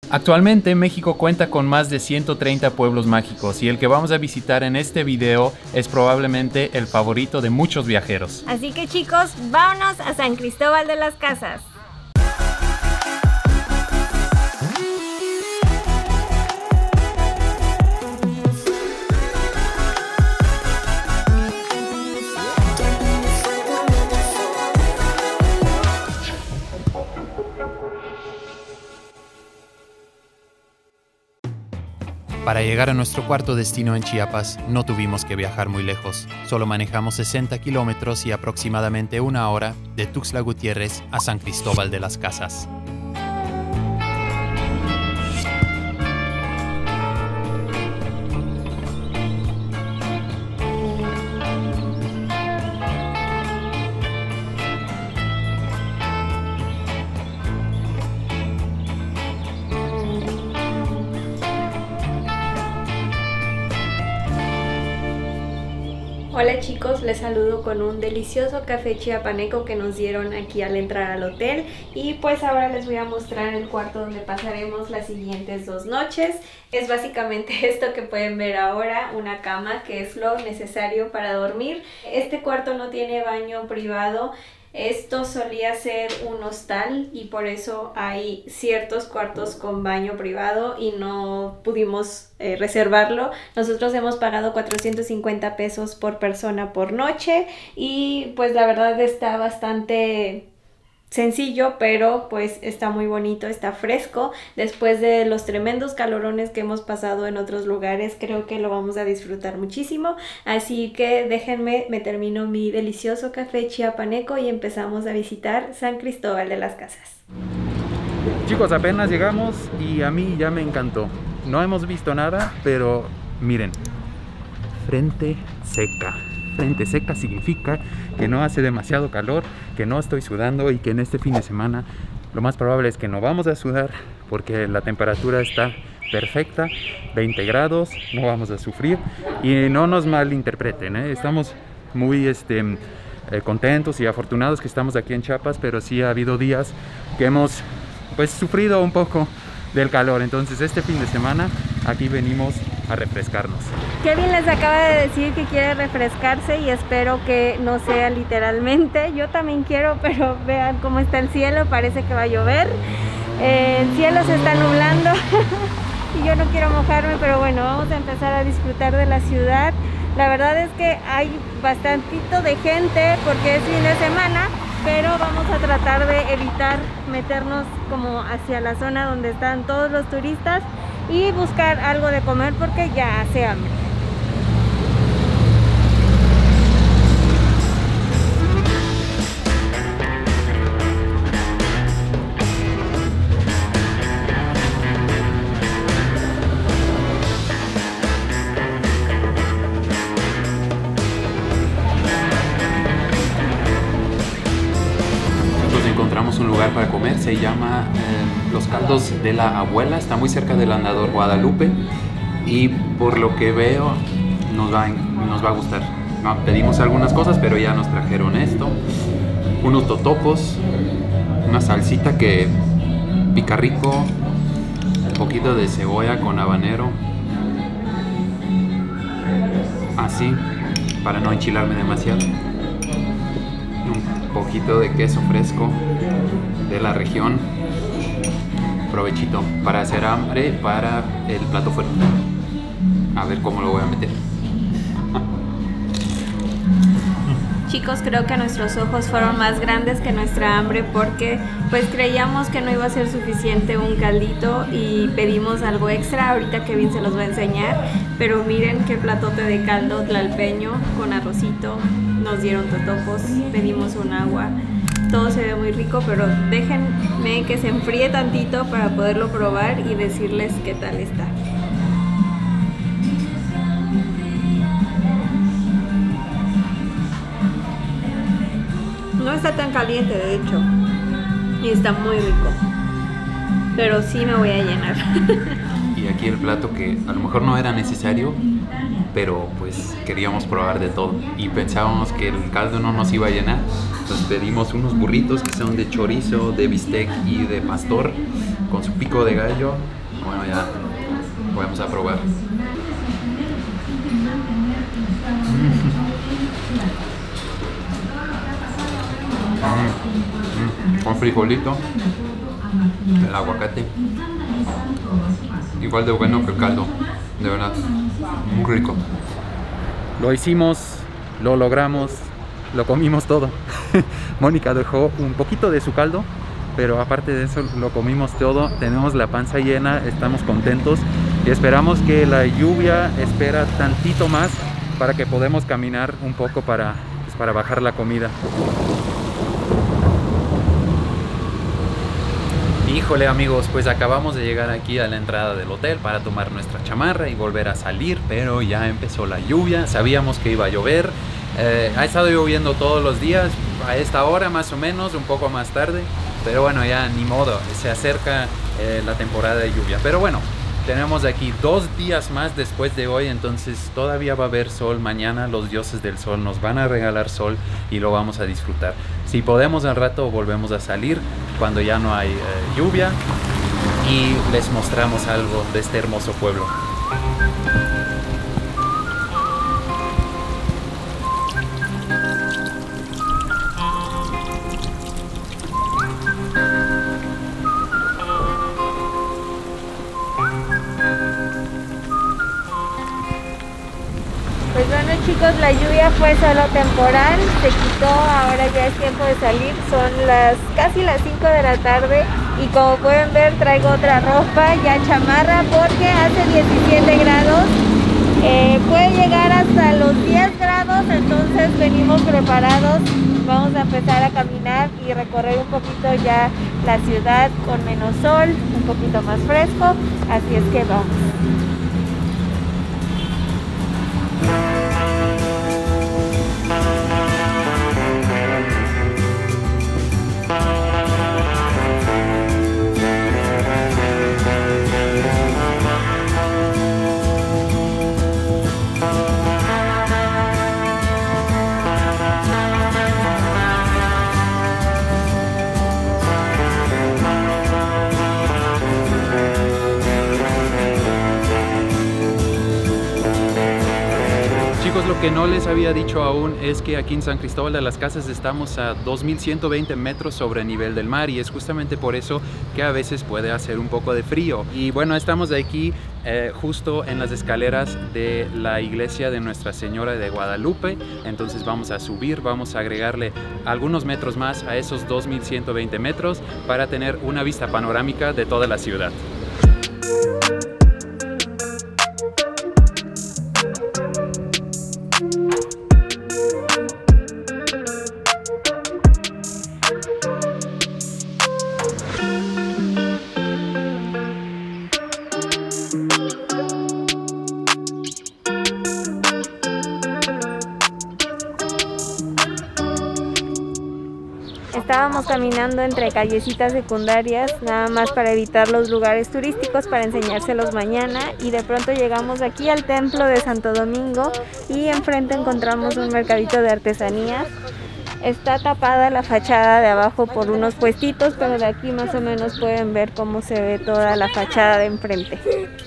Actualmente México cuenta con más de 130 pueblos mágicos y el que vamos a visitar en este video es probablemente el favorito de muchos viajeros. Así que chicos, vámonos a San Cristóbal de las Casas. Para llegar a nuestro cuarto destino en Chiapas, no tuvimos que viajar muy lejos. Solo manejamos 60 kilómetros y aproximadamente una hora de Tuxtla Gutiérrez a San Cristóbal de las Casas. Hola chicos, les saludo con un delicioso café chiapaneco que nos dieron aquí al entrar al hotel y pues ahora les voy a mostrar el cuarto donde pasaremos las siguientes 2 noches. Es básicamente esto que pueden ver ahora, una cama que es lo necesario para dormir. Este cuarto no tiene baño privado. Esto solía ser un hostal y por eso hay ciertos cuartos con baño privado y no pudimos reservarlo. Nosotros hemos pagado 450 pesos por persona por noche y pues la verdad está bastante sencillo, pero pues está muy bonito, está fresco. Después de los tremendos calorones que hemos pasado en otros lugares, creo que lo vamos a disfrutar muchísimo. Así que déjenme, me termino mi delicioso café chiapaneco y empezamos a visitar San Cristóbal de las Casas. Chicos, apenas llegamos y a mí ya me encantó. No hemos visto nada, pero miren, frente seca. Frente seca significa que no hace demasiado calor, que no estoy sudando y que en este fin de semana lo más probable es que no vamos a sudar porque la temperatura está perfecta, 20 grados, no vamos a sufrir y no nos malinterpreten, estamos muy contentos y afortunados que estamos aquí en Chiapas, pero sí ha habido días que hemos pues sufrido un poco del calor, entonces este fin de semana aquí venimos a refrescarnos. Kevin les acaba de decir que quiere refrescarse y espero que no sea literalmente. Yo también quiero, pero vean cómo está el cielo, parece que va a llover. El cielo se está nublando y yo no quiero mojarme, pero bueno, vamos a empezar a disfrutar de la ciudad. La verdad es que hay bastantito de gente porque es fin de semana, pero vamos a tratar de evitar meternos como hacia la zona donde están todos los turistas y buscar algo de comer porque ya hace hambre. Encontramos un lugar para comer, se llama Los Caldos de la Abuela, está muy cerca del Andador Guadalupe y por lo que veo nos va a gustar. No, pedimos algunas cosas, pero ya nos trajeron esto, unos totopos, una salsita que pica rico, un poquito de cebolla con habanero, así para no enchilarme demasiado. Un poquito de queso fresco de la región. Provechito para hacer hambre para el plato fuerte. A ver cómo lo voy a meter. Chicos, creo que nuestros ojos fueron más grandes que nuestra hambre porque pues creíamos que no iba a ser suficiente un caldito y pedimos algo extra. Ahorita Kevin se los va a enseñar, pero miren qué platote de caldo tlalpeño con arrocito. Nos dieron totopos, pedimos un agua, todo se ve muy rico, pero déjenme que se enfríe tantito para poderlo probar y decirles qué tal está. No está tan caliente, de hecho, y está muy rico, pero sí me voy a llenar. Y Y aquí el plato que a lo mejor no era necesario, pero pues queríamos probar de todo y pensábamos que el caldo no nos iba a llenar. Entonces pedimos unos burritos que son de chorizo, de bistec y de pastor con su pico de gallo. Bueno, ya vamos a probar. Con frijolito, el aguacate, igual de bueno que el caldo, de verdad, muy rico. Lo hicimos, lo logramos, lo comimos todo. Mónica dejó un poquito de su caldo, pero aparte de eso lo comimos todo. Tenemos la panza llena, estamos contentos y esperamos que la lluvia espera tantito más para que podamos caminar un poco para bajar la comida. Híjole amigos, pues acabamos de llegar aquí a la entrada del hotel para tomar nuestra chamarra y volver a salir, pero ya empezó la lluvia. Sabíamos que iba a llover, ha estado lloviendo todos los días a esta hora más o menos, un poco más tarde, pero bueno, ya ni modo, se acerca la temporada de lluvia. Pero bueno, tenemos aquí 2 días más después de hoy, entonces todavía va a haber sol. Mañana los dioses del sol nos van a regalar sol y lo vamos a disfrutar. Si podemos al rato volvemos a salir cuando ya no hay lluvia y les mostramos algo de este hermoso pueblo. Pues bueno chicos, la lluvia fue solo temporal, se quitó, ahora ya es tiempo de salir, son casi las 5 de la tarde y como pueden ver traigo otra ropa, ya chamarra, porque hace 17 grados, puede llegar hasta los 10 grados, entonces venimos preparados, vamos a empezar a caminar y recorrer un poquito ya la ciudad con menos sol, un poquito más fresco, así es que vamos. Lo que no les había dicho aún es que aquí en San Cristóbal de las Casas estamos a 2120 metros sobre el nivel del mar y es justamente por eso que a veces puede hacer un poco de frío. Y bueno, estamos aquí justo en las escaleras de la iglesia de Nuestra Señora de Guadalupe, entonces vamos a subir, vamos a agregarle algunos metros más a esos 2120 metros para tener una vista panorámica de toda la ciudad. Estábamos caminando entre callecitas secundarias, nada más para evitar los lugares turísticos, para enseñárselos mañana, y de pronto llegamos aquí al templo de Santo Domingo y enfrente encontramos un mercadito de artesanías. Está tapada la fachada de abajo por unos puestitos, pero de aquí más o menos pueden ver cómo se ve toda la fachada de enfrente.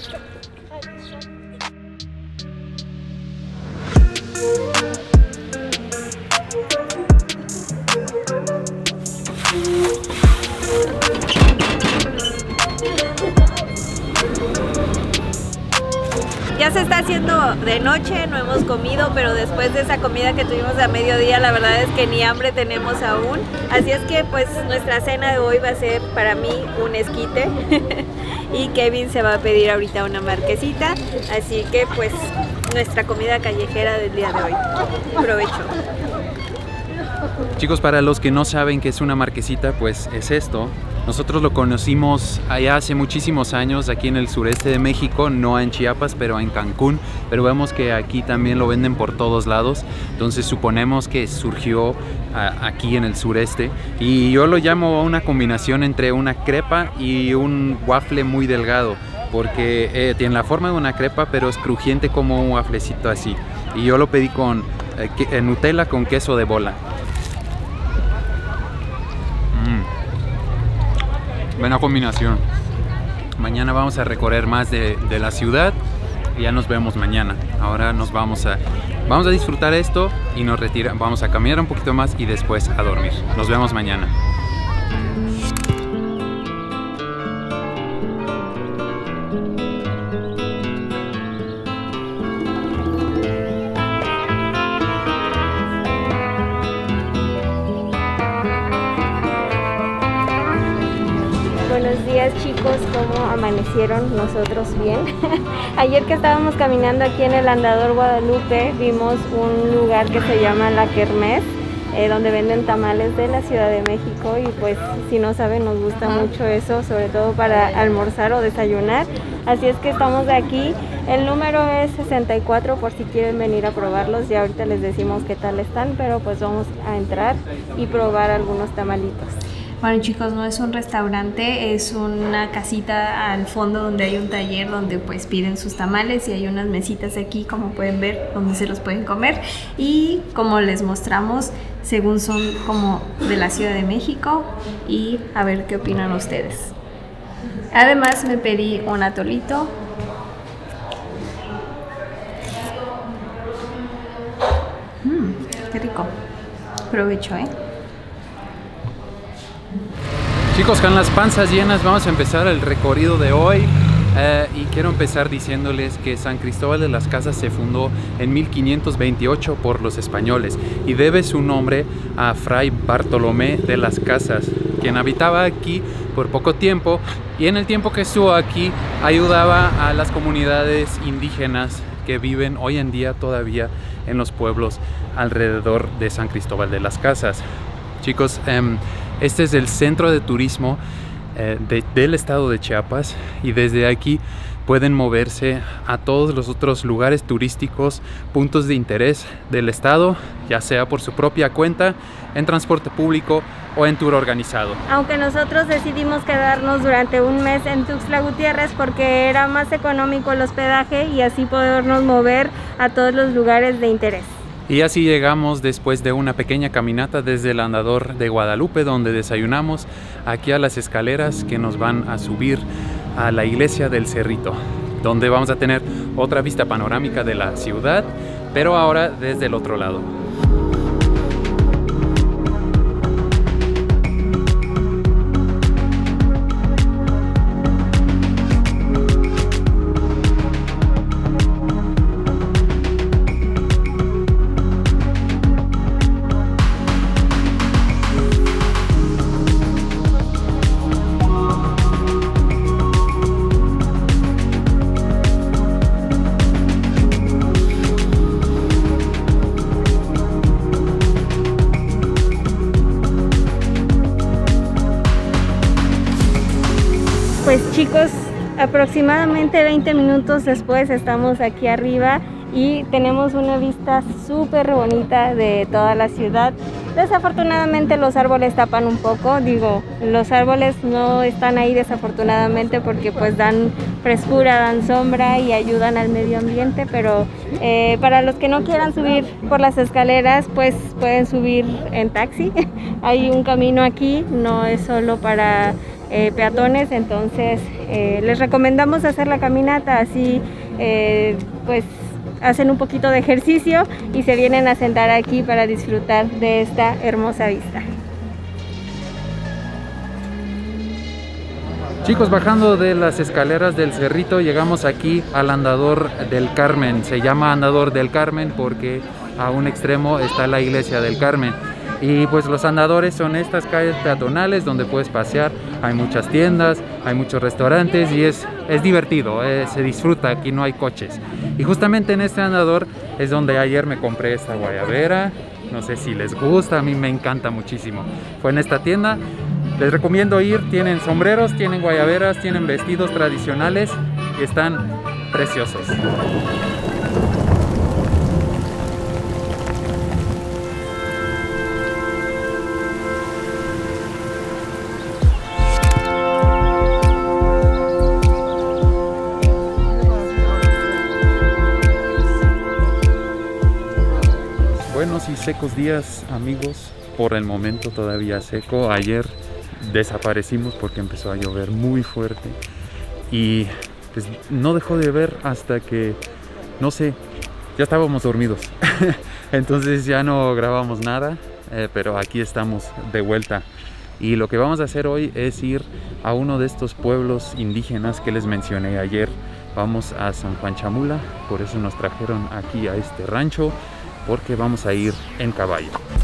Ya se está haciendo de noche, no hemos comido, pero después de esa comida que tuvimos a mediodía, la verdad es que ni hambre tenemos aún. Así es que pues nuestra cena de hoy va a ser para mí un esquite y Kevin se va a pedir ahorita una marquesita. Así que pues nuestra comida callejera del día de hoy. Provecho. Chicos, para los que no saben qué es una marquesita, pues es esto. Nosotros lo conocimos allá hace muchísimos años, aquí en el sureste de México, no en Chiapas, pero en Cancún. Pero vemos que aquí también lo venden por todos lados. Entonces suponemos que surgió aquí en el sureste. Y yo lo llamo una combinación entre una crepa y un waffle muy delgado. porque tiene la forma de una crepa, pero es crujiente como un wafflecito así. Y yo lo pedí con Nutella con queso de bola. Buena combinación. Mañana vamos a recorrer más de la ciudad y ya nos vemos mañana. Ahora nos vamos a disfrutar esto y nos retiramos. Vamos a caminar un poquito más y después a dormir. Nos vemos mañana. Buenos días chicos, ¿cómo amanecieron? Nosotros bien. Ayer que estábamos caminando aquí en el Andador Guadalupe vimos un lugar que se llama La Kermés, donde venden tamales de la Ciudad de México y pues si no saben nos gusta mucho eso, sobre todo para almorzar o desayunar. Así es que estamos de aquí. El número es 64 por si quieren venir a probarlos. Ya ahorita les decimos qué tal están, pero pues vamos a entrar y probar algunos tamalitos. Bueno chicos, no es un restaurante, es una casita al fondo donde hay un taller donde pues piden sus tamales y hay unas mesitas aquí como pueden ver donde se los pueden comer y como les mostramos, según son como de la Ciudad de México y a ver qué opinan ustedes. Además me pedí un atolito. Qué rico. Provecho, Chicos, con las panzas llenas vamos a empezar el recorrido de hoy y quiero empezar diciéndoles que San Cristóbal de las Casas se fundó en 1528 por los españoles y debe su nombre a Fray Bartolomé de las Casas, quien habitaba aquí por poco tiempo y en el tiempo que estuvo aquí ayudaba a las comunidades indígenas que viven hoy en día todavía en los pueblos alrededor de San Cristóbal de las Casas. Chicos, este es el centro de turismo del estado de Chiapas y desde aquí pueden moverse a todos los otros lugares turísticos, puntos de interés del estado, ya sea por su propia cuenta, en transporte público o en tour organizado. Aunque nosotros decidimos quedarnos durante un mes en Tuxtla Gutiérrez porque era más económico el hospedaje y así podernos mover a todos los lugares de interés. Y así llegamos después de una pequeña caminata desde el Andador de Guadalupe, donde desayunamos, aquí a las escaleras que nos van a subir a la iglesia del Cerrito, donde vamos a tener otra vista panorámica de la ciudad, pero ahora desde el otro lado. Pues chicos, aproximadamente 20 minutos después estamos aquí arriba y tenemos una vista súper bonita de toda la ciudad. Desafortunadamente los árboles tapan un poco, digo, los árboles no están ahí desafortunadamente porque pues dan frescura, dan sombra y ayudan al medio ambiente, pero para los que no quieran subir por las escaleras pues pueden subir en taxi. Hay un camino aquí, no es solo para peatones, entonces les recomendamos hacer la caminata, así pues hacen un poquito de ejercicio y se vienen a sentar aquí para disfrutar de esta hermosa vista. Chicos, bajando de las escaleras del Cerrito llegamos aquí al Andador del Carmen. Se llama Andador del Carmen porque a un extremo está la iglesia del Carmen. Y pues los andadores son estas calles peatonales donde puedes pasear, hay muchas tiendas, hay muchos restaurantes y es divertido, se disfruta, aquí no hay coches. Y justamente en este andador es donde ayer me compré esta guayabera, no sé si les gusta, a mí me encanta muchísimo. Fue en esta tienda, les recomiendo ir, tienen sombreros, tienen guayaberas, tienen vestidos tradicionales y están preciosos. buenos y secos días, amigos. Por el momento todavía seco. Ayer desaparecimos porque empezó a llover muy fuerte y pues no dejó de llover hasta que, no sé, ya estábamos dormidos. Entonces ya no grabamos nada, pero aquí estamos de vuelta. Y lo que vamos a hacer hoy es ir a uno de estos pueblos indígenas que les mencioné ayer. Vamos a San Juan Chamula, por eso nos trajeron aquí a este rancho, porque vamos a ir en caballo.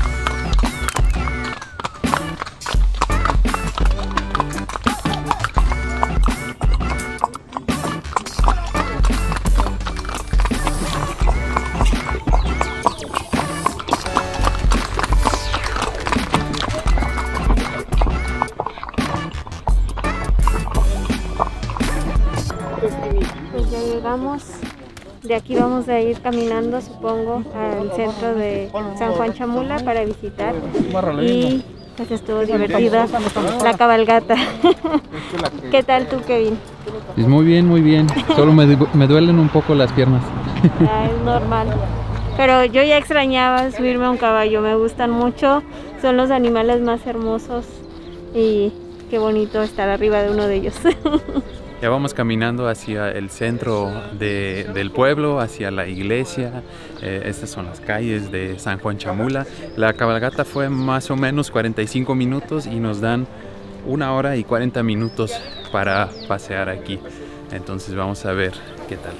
Pues ya llegamos. De aquí vamos a ir caminando, supongo, al centro de San Juan Chamula para visitar. Y pues estuvo divertida la cabalgata. ¿Qué tal tú, Kevin? Pues muy bien. Solo me duelen un poco las piernas. Es normal. Pero yo ya extrañaba subirme a un caballo, me gustan mucho. Son los animales más hermosos y qué bonito estar arriba de uno de ellos. Ya vamos caminando hacia el centro del pueblo, hacia la iglesia. Estas son las calles de San Juan Chamula. La cabalgata fue más o menos 45 minutos y nos dan 1 hora y 40 minutos para pasear aquí. Entonces vamos a ver qué tal.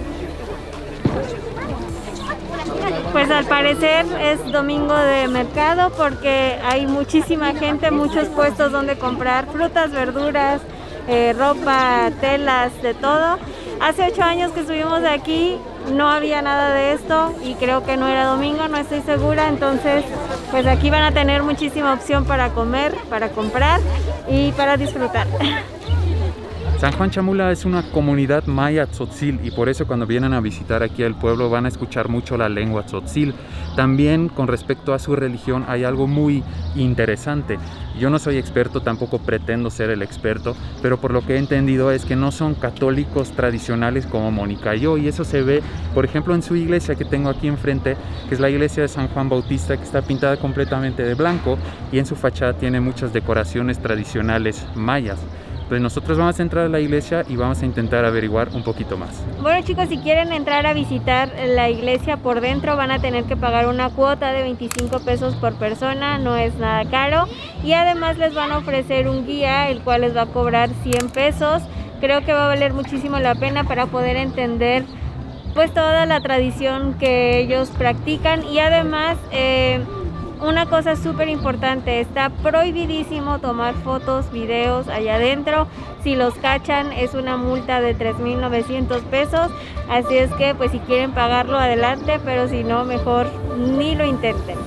Pues al parecer es domingo de mercado porque hay muchísima gente, muchos puestos donde comprar frutas, verduras, ropa, telas, de todo. Hace 8 años que estuvimos aquí, no había nada de esto y creo que no era domingo, no estoy segura. Entonces pues aquí van a tener muchísima opción para comer, para comprar y para disfrutar. San Juan Chamula es una comunidad maya tzotzil y por eso cuando vienen a visitar aquí al pueblo van a escuchar mucho la lengua tzotzil. También con respecto a su religión hay algo muy interesante. Yo no soy experto, tampoco pretendo ser el experto, pero por lo que he entendido es que no son católicos tradicionales como Mónica y yo, y eso se ve, por ejemplo, en su iglesia que tengo aquí enfrente, que es la iglesia de San Juan Bautista, que está pintada completamente de blanco y en su fachada tiene muchas decoraciones tradicionales mayas. Pues nosotros vamos a entrar a la iglesia y vamos a intentar averiguar un poquito más. Bueno, chicos, si quieren entrar a visitar la iglesia por dentro van a tener que pagar una cuota de 25 pesos por persona, no es nada caro, y además les van a ofrecer un guía el cual les va a cobrar 100 pesos. Creo que va a valer muchísimo la pena para poder entender pues toda la tradición que ellos practican. Y además una cosa súper importante, está prohibidísimo tomar fotos, videos allá adentro. Si los cachan es una multa de 3,900 pesos, así es que pues si quieren pagarlo adelante, pero si no, mejor ni lo intenten.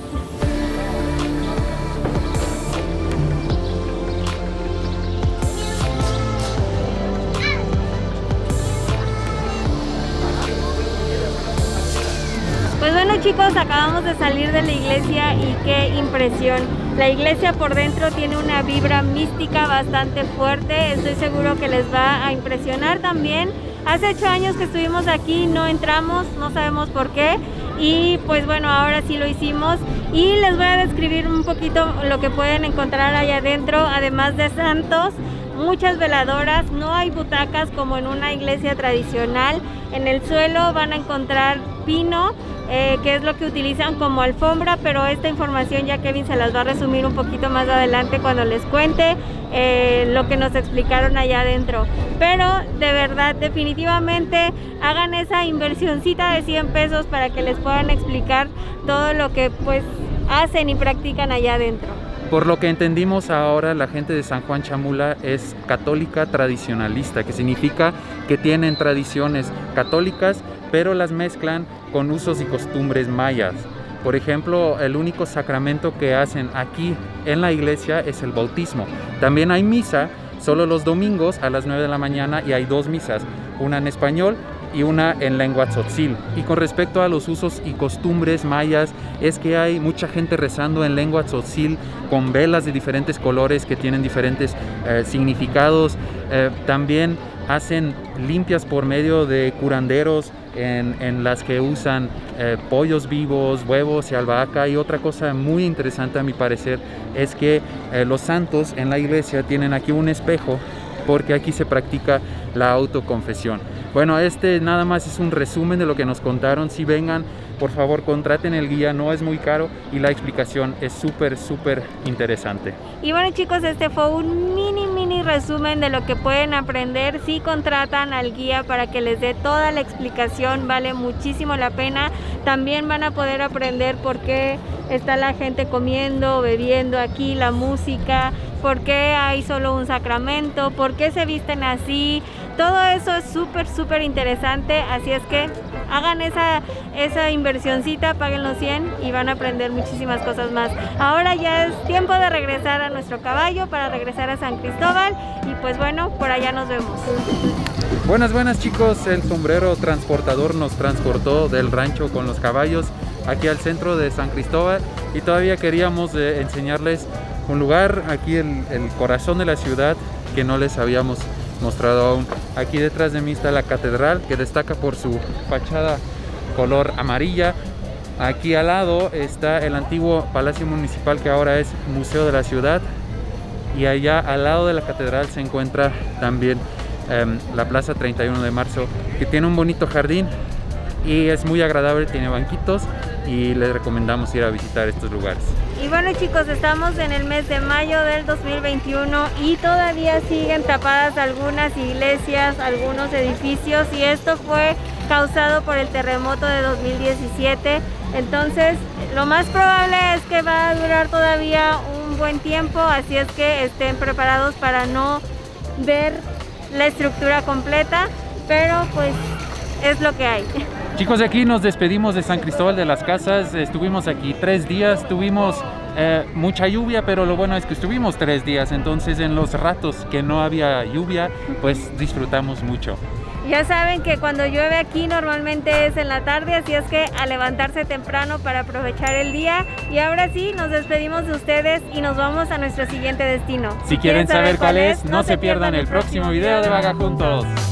Pues bueno, chicos, acabamos de salir de la iglesia y qué impresión. La iglesia por dentro tiene una vibra mística bastante fuerte, estoy seguro que les va a impresionar también. Hace 8 años que estuvimos aquí, no entramos, no sabemos por qué, y pues bueno, ahora sí lo hicimos y les voy a describir un poquito lo que pueden encontrar allá adentro. Además de santos, muchas veladoras, no hay butacas como en una iglesia tradicional. En el suelo van a encontrar pino, que es lo que utilizan como alfombra, pero esta información ya Kevin se las va a resumir un poquito más adelante cuando les cuente lo que nos explicaron allá adentro. Pero de verdad, definitivamente hagan esa inversioncita de 100 pesos para que les puedan explicar todo lo que pues hacen y practican allá adentro. Por lo que entendimos ahora, la gente de San Juan Chamula es católica tradicionalista, que significa que tienen tradiciones católicas, pero las mezclan con usos y costumbres mayas. Por ejemplo, el único sacramento que hacen aquí en la iglesia es el bautismo. También hay misa solo los domingos a las 9 de la mañana y hay 2 misas, una en español y una en lengua tzotzil. Y con respecto a los usos y costumbres mayas, es que hay mucha gente rezando en lengua tzotzil con velas de diferentes colores que tienen diferentes significados. También hacen limpias por medio de curanderos en las que usan pollos vivos, huevos y albahaca. Y otra cosa muy interesante a mi parecer es que los santos en la iglesia tienen aquí un espejo, porque aquí se practica la autoconfesión. Bueno, este nada más es un resumen de lo que nos contaron. Si vengan, por favor, contraten el guía, no es muy caro y la explicación es súper interesante. Y bueno, chicos, este fue un mini resumen de lo que pueden aprender si contratan al guía para que les dé toda la explicación. Vale muchísimo la pena. También van a poder aprender por qué está la gente comiendo, bebiendo aquí, la música, por qué hay solo un sacramento, por qué se visten así. Todo eso es súper interesante, así es que hagan esa inversioncita, paguen los 100 y van a aprender muchísimas cosas más. Ahora ya es tiempo de regresar a nuestro caballo para regresar a San Cristóbal y pues bueno, por allá nos vemos. Buenas chicos, el sombrero transportador nos transportó del rancho con los caballos aquí al centro de San Cristóbal y todavía queríamos enseñarles un lugar, aquí el corazón de la ciudad que no les habíamos mostrado aún. Aquí detrás de mí está la catedral, que destaca por su fachada color amarilla. Aquí al lado está el antiguo palacio municipal, que ahora es museo de la ciudad, y allá al lado de la catedral se encuentra también la plaza 31 de marzo, que tiene un bonito jardín y es muy agradable, tiene banquitos y les recomendamos ir a visitar estos lugares. Y bueno, chicos, estamos en el mes de mayo del 2021 y todavía siguen tapadas algunas iglesias, algunos edificios, y esto fue causado por el terremoto de 2017. Entonces, lo más probable es que va a durar todavía un buen tiempo, así es que estén preparados para no ver la estructura completa, pero pues es lo que hay. Chicos, de aquí nos despedimos de San Cristóbal de las Casas. Estuvimos aquí 3 días, tuvimos mucha lluvia, pero lo bueno es que estuvimos 3 días, entonces en los ratos que no había lluvia, pues disfrutamos mucho. Ya saben que cuando llueve aquí normalmente es en la tarde, así es que a levantarse temprano para aprovechar el día. Y ahora sí, nos despedimos de ustedes y nos vamos a nuestro siguiente destino. Si quieren saber cuál es, no se pierdan el próximo video de Vagajuntos.